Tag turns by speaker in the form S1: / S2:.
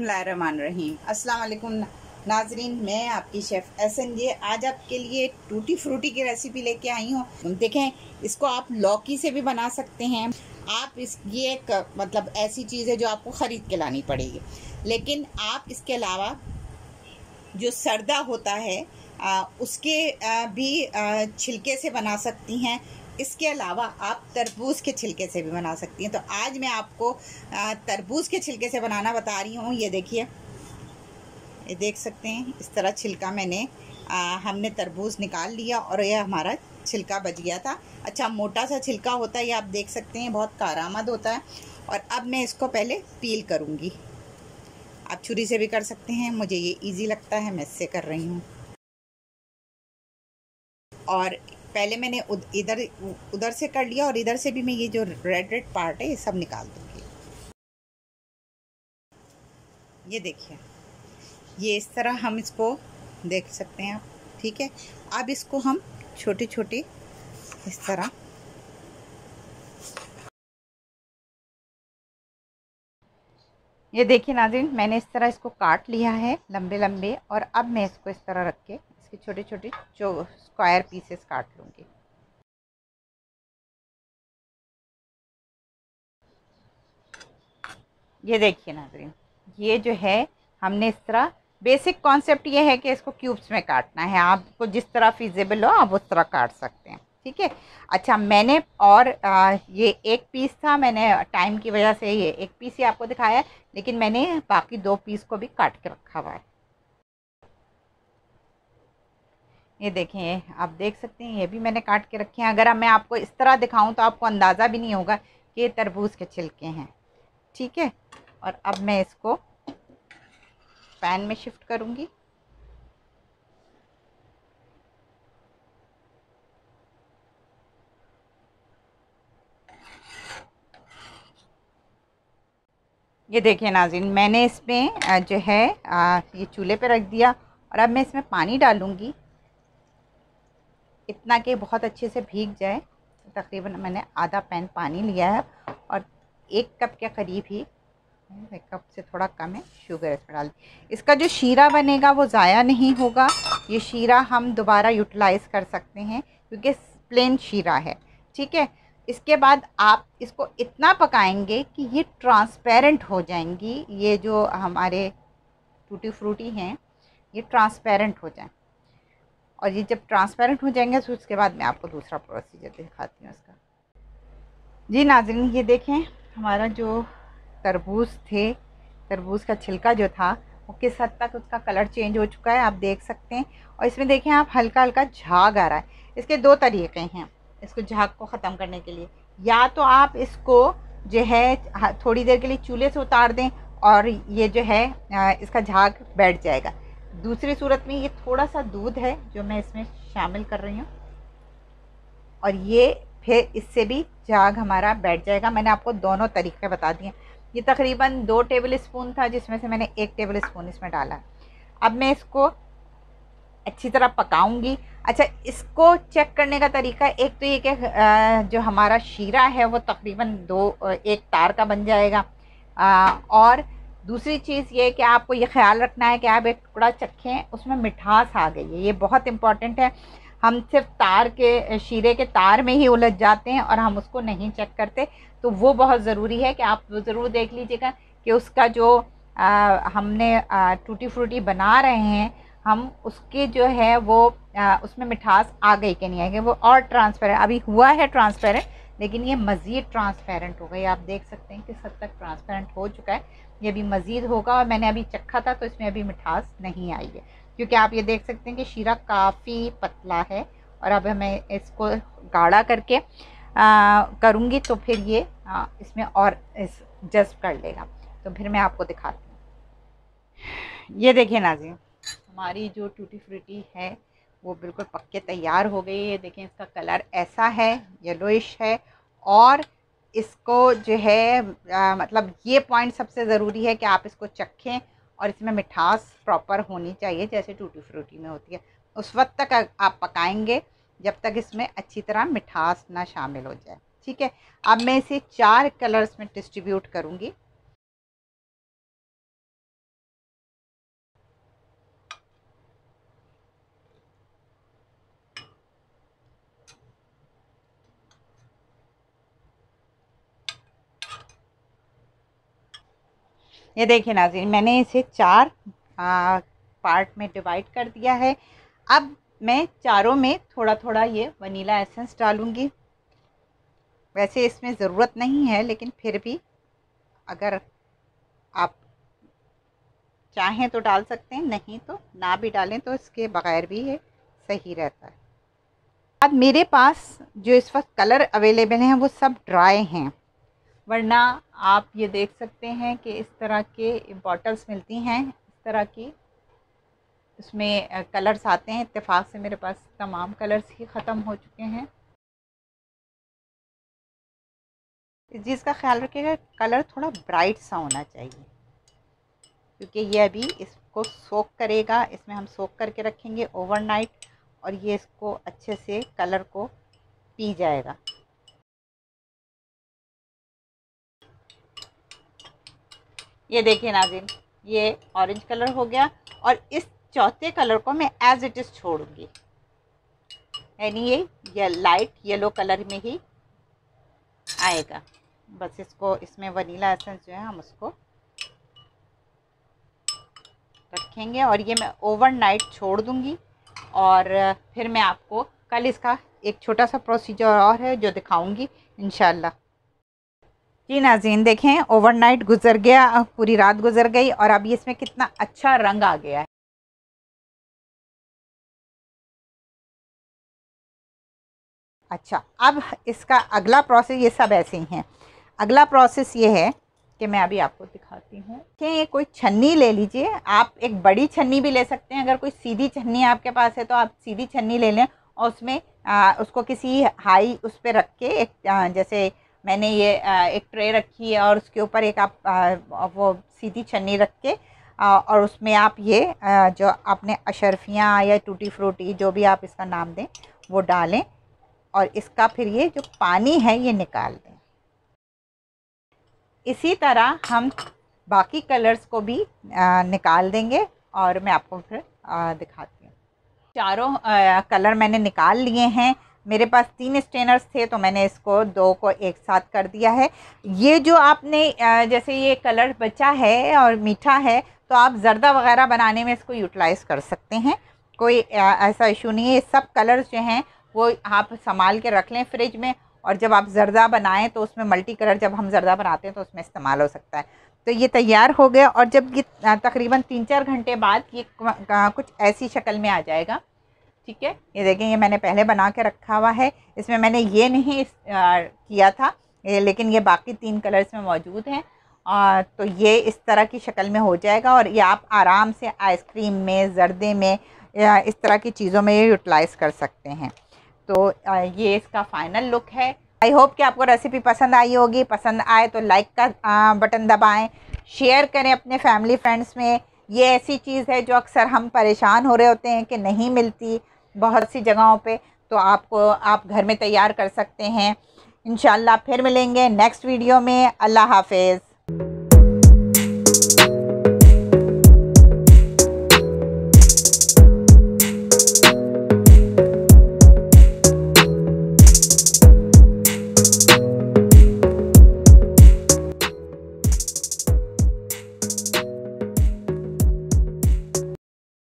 S1: बिस्मिल्लाहिर्रहमानिर्रहीम। अस्सलाम वालेकुम नाजरीन, मैं आपकी शेफ़ SNJ आज आपके लिए टूटी फ्रूटी की रेसिपी लेके आई हूँ। देखें, इसको आप लौकी से भी बना सकते हैं। आप ये एक मतलब ऐसी चीज़ है जो आपको ख़रीद के लानी पड़ेगी, लेकिन आप इसके अलावा जो सरदा होता है उसके भी छिलके से बना सकती हैं। इसके अलावा आप तरबूज के छिलके से भी बना सकती हैं। तो आज मैं आपको तरबूज के छिलके से बनाना बता रही हूँ। ये देखिए, ये देख सकते हैं, इस तरह छिलका हमने तरबूज निकाल लिया और ये हमारा छिलका बच गया था। अच्छा मोटा सा छिलका होता है, ये आप देख सकते हैं, बहुत कारआमद होता है। और अब मैं इसको पहले पील करूँगी। आप छुरी से भी कर सकते हैं, मुझे ये इजी लगता है, मैं इससे कर रही हूँ। और पहले मैंने उधर से कर लिया और इधर से भी मैं ये जो रेड रेड पार्ट है ये सब निकाल दूँगी। ये देखिए, ये इस तरह हम इसको देख सकते हैं आप, ठीक है। अब इसको हम छोटे छोटे इस तरह ये देखिए नाज़रीन, मैंने इस तरह इसको काट लिया है लंबे लंबे, और अब मैं इसको इस तरह रख के इसके छोटे छोटे जो स्क्वायर पीसेस काट लूँगी। ये देखिए नाज़रीन, ये जो है हमने इस तरह बेसिक कॉन्सेप्ट ये है कि इसको क्यूब्स में काटना है। आपको जिस तरह फिजिबल हो आप उस तरह काट सकते हैं, ठीक है। अच्छा, मैंने और ये एक पीस था, मैंने टाइम की वजह से ये एक पीस ही आपको दिखाया है, लेकिन मैंने बाकी 2 पीस को भी काट के रखा हुआ है। ये देखें, आप देख सकते हैं, ये भी मैंने काट के रखे हैं। अगर मैं आपको इस तरह दिखाऊं तो आपको अंदाज़ा भी नहीं होगा कि ये तरबूज के छिलके हैं, ठीक है। और अब मैं इसको पैन में शिफ्ट करूंगी। ये देखिए नाज़रीन, मैंने इसमें जो है ये चूल्हे पे रख दिया, और अब मैं इसमें पानी डालूंगी इतना कि बहुत अच्छे से भीग जाए। तकरीबन मैंने आधा पैन पानी लिया है, और 1 कप के करीब ही, 1 कप से थोड़ा कम है, शुगर इसमें डाल दी। इसका जो शीरा बनेगा वो ज़ाया नहीं होगा। ये शीरा हम दोबारा यूटिलाइज़ कर सकते हैं क्योंकि प्लेन शीरा है, ठीक है। इसके बाद आप इसको इतना पकाएंगे कि ये ट्रांसपेरेंट हो जाएंगी। ये जो हमारे टूटी फ्रूटी हैं ये ट्रांसपेरेंट हो जाएं, और ये जब ट्रांसपेरेंट हो जाएंगे तो उसके बाद मैं आपको दूसरा प्रोसीजर दिखाती हूँ इसका। जी नाज़रीन, ये देखें, हमारा जो तरबूज का छिलका जो था वो किस हद तक उसका कलर चेंज हो चुका है आप देख सकते हैं। और इसमें देखें आप, हल्का हल्का झाग आ रहा है। इसके 2 तरीके हैं इसको झाग को ख़त्म करने के लिए। या तो आप इसको जो है थोड़ी देर के लिए चूल्हे से उतार दें और ये जो है इसका झाग बैठ जाएगा। दूसरी सूरत में ये थोड़ा सा दूध है जो मैं इसमें शामिल कर रही हूँ, और ये फिर इससे भी झाग हमारा बैठ जाएगा। मैंने आपको दोनों तरीके बता दिए। ये तकरीबन 2 टेबल स्पून था, जिसमें से मैंने 1 टेबल स्पून इसमें डाला। अब मैं इसको अच्छी तरह पकाऊंगी। अच्छा, इसको चेक करने का तरीका एक तो ये कि जो हमारा शीरा है वो तकरीबन 1 तार का बन जाएगा। और दूसरी चीज़ ये कि आपको ये ख्याल रखना है कि आप एक टुकड़ा चखें, उसमें मिठास आ गई है, ये बहुत इंपॉर्टेंट है। हम सिर्फ शीरे के तार में ही उलझ जाते हैं और हम उसको नहीं चेक करते। तो वो बहुत ज़रूरी है कि आप ज़रूर देख लीजिएगा कि उसका जो हमने टूटी फ्रूटी बना रहे हैं हम, उसके जो है वो उसमें मिठास आ गई कि नहीं आ गई। वो और ट्रांसपेरेंट अभी हुआ है ट्रांसपेरेंट, लेकिन ये मज़ीद ट्रांसपेरेंट हो गई। आप देख सकते हैं किस हद तक ट्रांसपेरेंट हो चुका है। ये अभी मज़ीद होगा, और मैंने अभी चखा था तो इसमें अभी मिठास नहीं आई है, क्योंकि आप ये देख सकते हैं कि शीरा काफ़ी पतला है। और अब मैं इसको गाढ़ा करके करूँगी तो फिर ये इसमें और जज्ब कर लेगा। तो फिर मैं आपको दिखाती हूँ। ये देखिए नाज़रीन, हमारी जो टूटी फ्रूटी है वो बिल्कुल पक के तैयार हो गई है। देखें, इसका कलर ऐसा है, येलोइश है। और इसको जो है मतलब ये पॉइंट सबसे ज़रूरी है कि आप इसको चखें, और इसमें मिठास प्रॉपर होनी चाहिए जैसे टूटी फ्रूटी में होती है। उस वक्त तक आप पकाएंगे जब तक इसमें अच्छी तरह मिठास ना शामिल हो जाए, ठीक है। अब मैं इसे 4 कलर्स में डिस्ट्रीब्यूट करूँगी। ये देखिए नाज़रीन, मैंने इसे 4 पार्ट में डिवाइड कर दिया है। अब मैं चारों में थोड़ा थोड़ा ये वनीला एसेंस डालूँगी। वैसे इसमें ज़रूरत नहीं है, लेकिन फिर भी अगर आप चाहें तो डाल सकते हैं, नहीं तो ना भी डालें, तो इसके बगैर भी ये सही रहता है। अब मेरे पास जो इस वक्त कलर अवेलेबल हैं वो सब ड्राई हैं, वरना आप ये देख सकते हैं कि इस तरह के बॉटल्स मिलती हैं इस तरह की, उसमें कलर्स आते हैं। इत्तेफाक से मेरे पास तमाम कलर्स ही ख़त्म हो चुके हैं। इस चीज़ का ख्याल रखिएगा, कलर थोड़ा ब्राइट सा होना चाहिए, क्योंकि ये अभी इसको सोक करेगा। इसमें हम सोक करके रखेंगे ओवरनाइट, और ये इसको अच्छे से कलर को पी जाएगा। ये देखिए नाज़रीन, ये ऑरेंज कलर हो गया, और इस चौथे कलर को मैं एज इट इज़ छोड़ूंगी, यानी ये लाइट येलो कलर में ही आएगा। बस इसको, इसमें वनीला एसेंस जो है हम उसको रखेंगे, और ये मैं ओवरनाइट छोड़ दूंगी। और फिर मैं आपको कल इसका एक छोटा सा प्रोसीजर और है जो दिखाऊंगी इंशाल्लाह। जी नाज़रीन, देखें ओवरनाइट गुजर गया, पूरी रात गुजर गई, और अब इसमें कितना अच्छा रंग आ गया है। अच्छा, अब इसका अगला प्रोसेस, ये सब ऐसे ही हैं। अगला प्रोसेस ये है कि मैं अभी आपको दिखाती हूँ कि ये कोई छन्नी ले लीजिए। आप एक बड़ी छन्नी भी ले सकते हैं, अगर कोई सीधी छन्नी आपके पास है तो आप सीधी छन्नी ले लें, और उसमें उसको किसी हाई उस पर रख के एक जैसे मैंने ये एक ट्रे रखी है, और उसके ऊपर एक आप वो सीधी छन्नी रख के और उसमें आप ये जो आपने अशरफियाँ या टूटी फ्रूटी जो भी आप इसका नाम दें वो डालें, और इसका फिर ये जो पानी है ये निकाल दें। इसी तरह हम बाकी कलर्स को भी निकाल देंगे, और मैं आपको फिर दिखाती हूँ। चारों कलर मैंने निकाल लिए हैं। मेरे पास 3 स्टेनर्स थे, तो मैंने इसको 2 को एक साथ कर दिया है। ये जो आपने जैसे ये कलर बचा है और मीठा है, तो आप ज़र्दा वगैरह बनाने में इसको यूटिलाइज़ कर सकते हैं, कोई ऐसा इशू नहीं है। सब कलर्स जो हैं वो आप संभाल के रख लें फ्रिज में, और जब आप ज़र्दा बनाएं तो उसमें मल्टी कलर जब हम ज़र्दा बनाते हैं तो उसमें इस्तेमाल हो सकता है। तो ये तैयार हो गया, और जब ये तकरीबन 3-4 घंटे बाद ये कुछ ऐसी शक्ल में आ जाएगा। ठीक है, ये देखें, ये मैंने पहले बना के रखा हुआ है। इसमें मैंने ये नहीं किया था, लेकिन ये बाकी 3 कलर इसमें मौजूद हैं। तो ये इस तरह की शक्ल में हो जाएगा, और ये आप आराम से आइसक्रीम में, ज़र्दे में, इस तरह की चीज़ों में ये यूटिलाइज़ कर सकते हैं। तो ये इसका फ़ाइनल लुक है। आई होप कि आपको रेसिपी पसंद आई होगी। पसंद आए तो लाइक का बटन दबाएं, शेयर करें अपने फैमिली फ्रेंड्स में। ये ऐसी चीज़ है जो अक्सर हम परेशान हो रहे होते हैं कि नहीं मिलती बहुत सी जगहों पे, तो आप घर में तैयार कर सकते हैं। इंशाल्लाह फिर मिलेंगे नेक्स्ट वीडियो में। अल्लाह हाफिज़।